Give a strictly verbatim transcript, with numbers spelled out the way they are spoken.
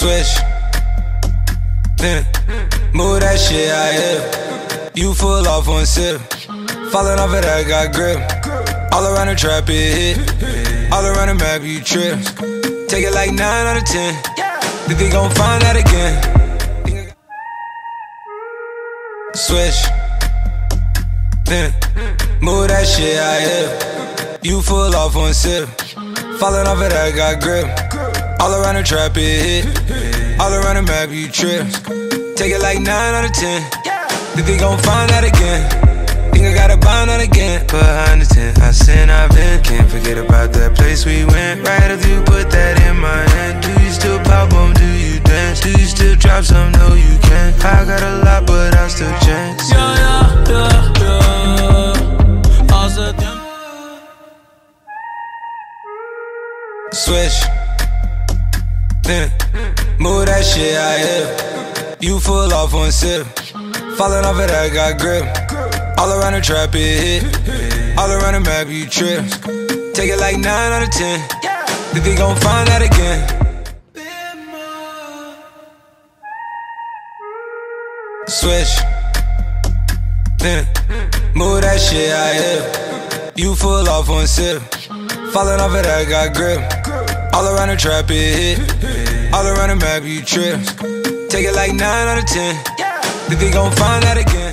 Switch, then move that shit out here. You full off one sip, falling off it, I got grip. All around the trap it hit, all around the map you trip. Take it like nine out of ten, think they gon' find that again. Switch, then move that shit out here. You full off one sip, falling off it, I got grip. All around the trap it hit, all around the map you trip. Take it like nine out of ten, think they gon' find that again. Think I gotta bind that again. Behind the tent, I sin, I've been. Can't forget about that place we went. Right after you put that in my hand. Do you still pop on, do you dance? Do you still drop some? No you can't. I got a lot but I still chance. Yeah, yeah, yeah, yeah. Hace tiempo. Switch, then move that shit out here. You full off one sip, falling off it, I got grip. All around the trap it hit, all around the map you trip. Take it like nine out of ten, think they gon' find that again. Switch, then move that shit out here. You full off one sip, falling off it, I got grip. All around the trap it hit, all around the map you trip. Take it like nine out of ten, think they gon' find that again.